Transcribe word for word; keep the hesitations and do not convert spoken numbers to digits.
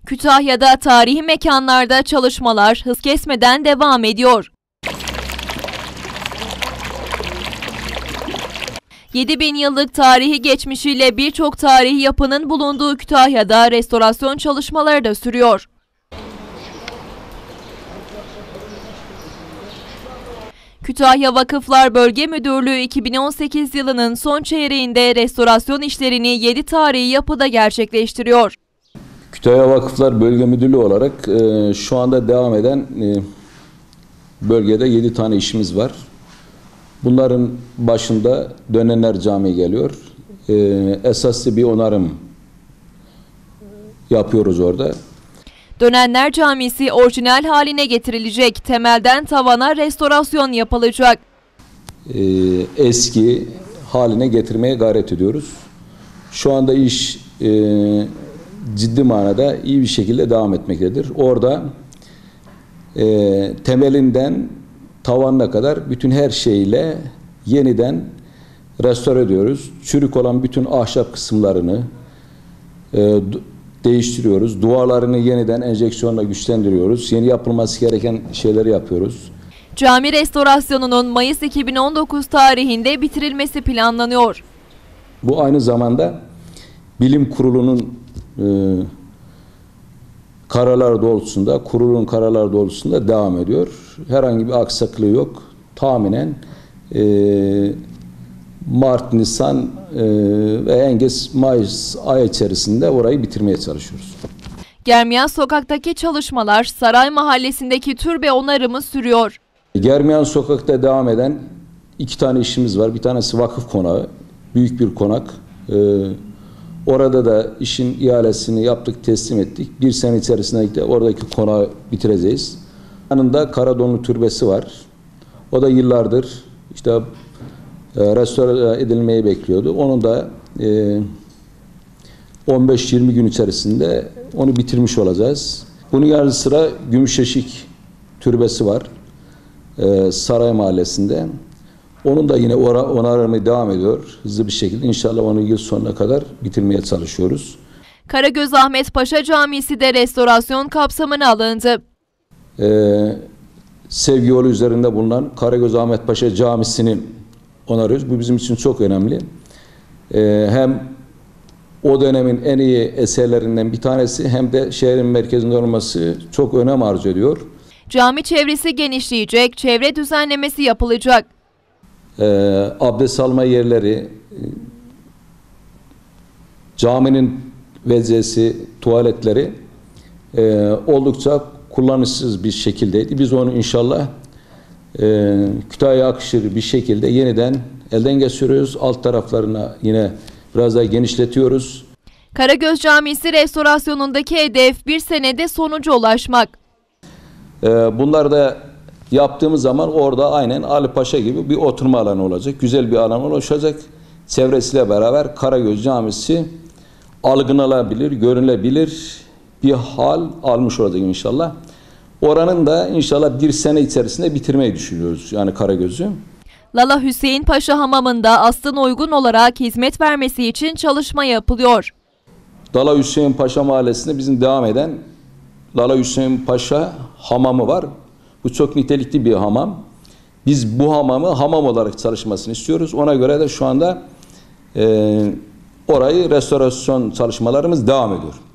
Kütahya'da tarihi mekanlarda çalışmalar hız kesmeden devam ediyor. yedi bin yıllık tarihi geçmişiyle birçok tarihi yapının bulunduğu Kütahya'da restorasyon çalışmaları da sürüyor. Kütahya Vakıflar Bölge Müdürlüğü iki bin on sekiz yılının son çeyreğinde restorasyon işlerini yedi tarihi yapıda gerçekleştiriyor. Kütahya Vakıflar Bölge Müdürlüğü olarak e, şu anda devam eden e, bölgede yedi tane işimiz var. Bunların başında Dönenler Camii geliyor. E, esaslı bir onarım yapıyoruz orada. Dönenler Camisi orijinal haline getirilecek. Temelden tavana restorasyon yapılacak. E, eski haline getirmeye gayret ediyoruz. Şu anda iş e, ciddi manada iyi bir şekilde devam etmektedir. Orada e, temelinden tavanına kadar bütün her şeyle yeniden restore ediyoruz. Çürük olan bütün ahşap kısımlarını e, değiştiriyoruz. Duvarlarını yeniden enjeksiyonla güçlendiriyoruz. Yeni yapılması gereken şeyleri yapıyoruz. Cami restorasyonunun Mayıs iki bin on dokuz tarihinde bitirilmesi planlanıyor. Bu aynı zamanda bilim kurulunun e, kararlar doğrultusunda, kurulun kararlar doğrultusunda devam ediyor. Herhangi bir aksaklığı yok. Tahminen e, Mart, Nisan e, ve en geç Mayıs ay içerisinde orayı bitirmeye çalışıyoruz. Germiyan Sokak'taki çalışmalar Saray Mahallesi'ndeki türbe onarımı sürüyor. Germiyan Sokak'ta devam eden iki tane işimiz var. Bir tanesi vakıf konağı, büyük bir konak. E, orada da işin ihalesini yaptık, teslim ettik. Bir sene içerisinde de oradaki konağı bitireceğiz. Yanında Karadonlu Türbesi var. O da yıllardır işte restore edilmeyi bekliyordu. Onun da e, on beş yirmi gün içerisinde onu bitirmiş olacağız. Bunun yanı sıra Gümüşeşik Türbesi var. E, Saray Mahallesi'nde. Onun da yine onarımı devam ediyor. Hızlı bir şekilde inşallah onu yıl sonuna kadar bitirmeye çalışıyoruz. Karagöz Ahmet Paşa Camisi de restorasyon kapsamına alındı. Ee, Sevgi yolu üzerinde bulunan Karagöz Ahmet Paşa Camisi'ni onarıyoruz. Bu bizim için çok önemli. Ee, hem o dönemin en iyi eserlerinden bir tanesi hem de şehrin merkezinde olması çok önem arz ediyor. Cami çevresi genişleyecek, çevre düzenlemesi yapılacak. Ee, abdest alma yerleri, caminin vezesi, tuvaletleri e, oldukça kullanışsız bir şekildeydi. Biz onu inşallah e, Kütahya akışır bir şekilde yeniden elden geçiriyoruz. Alt taraflarına yine biraz daha genişletiyoruz. Karagöz Camisi restorasyonundaki hedef bir senede sonuca ulaşmak. E, bunlar da yaptığımız zaman orada aynen Ali Paşa gibi bir oturma alanı olacak. Güzel bir alan oluşacak. Çevresiyle beraber Karagöz Camisi algılanabilir, görülebilir bir hal almış olacak inşallah. Oranın da inşallah bir sene içerisinde bitirmeyi düşünüyoruz yani Karagöz'ü. Lala Hüseyin Paşa Hamamı'nda aslına uygun olarak hizmet vermesi için çalışma yapılıyor. Lala Hüseyin Paşa Mahallesi'nde bizim devam eden Lala Hüseyin Paşa Hamamı var. Bu çok nitelikli bir hamam. Biz bu hamamı hamam olarak çalışmasını istiyoruz. Ona göre de şu anda e, orayı restorasyon çalışmalarımız devam ediyor.